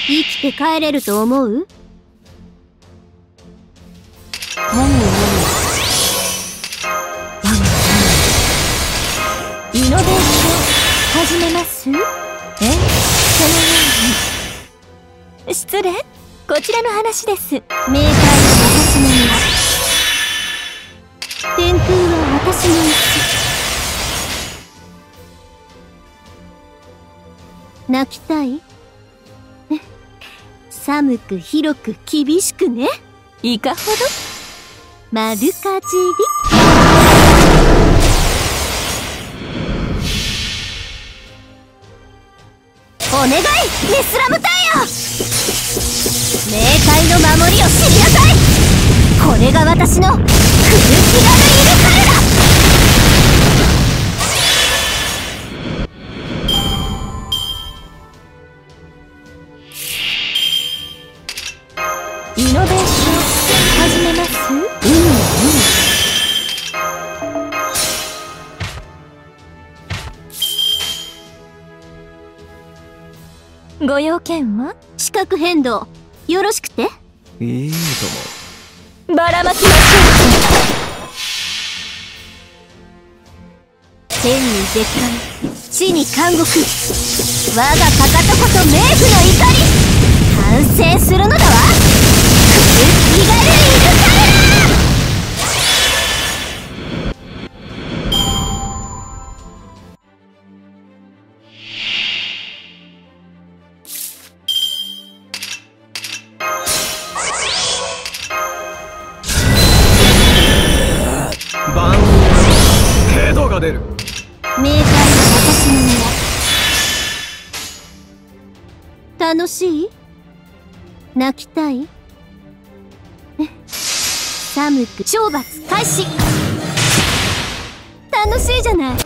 生きて帰れると思う？イノベーション始めます？そのように。失礼、こちらの話です。冥界は私の庭、天空は私の椅子。泣きたい？寒く広く厳しくね。いかほど？丸かじり。お願い、ネスラムタイヤ！冥界の守りを知りなさい！これが私のクルキラル・イルカルだ！イノベーション始めます？ご用件は？視覚変動よろしくて。 いいとも。 ばらまきましょう。天に絶海、地に監獄、我がかかとこそ冥府の怒り、反省するのだわ。クルキガル・イルカルだ！ 万ヘドが出る。 冥界は私の庭。楽しい？泣きたい？寒く懲罰開始。楽しいじゃない。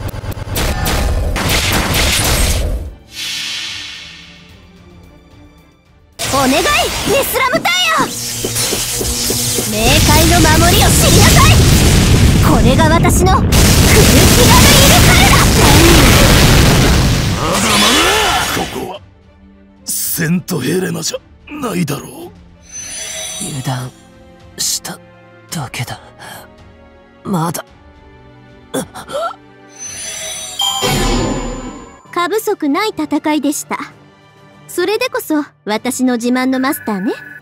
お願い、ネスラムタイヤ！冥界の守りを知りなさい！これが私のクルキラル・イルカルだ！ まだまだ！ここはセントヘレナじゃないだろう。 油断しただけだ。まだ過不足ない戦いでした。それでこそ私の自慢のマスターね。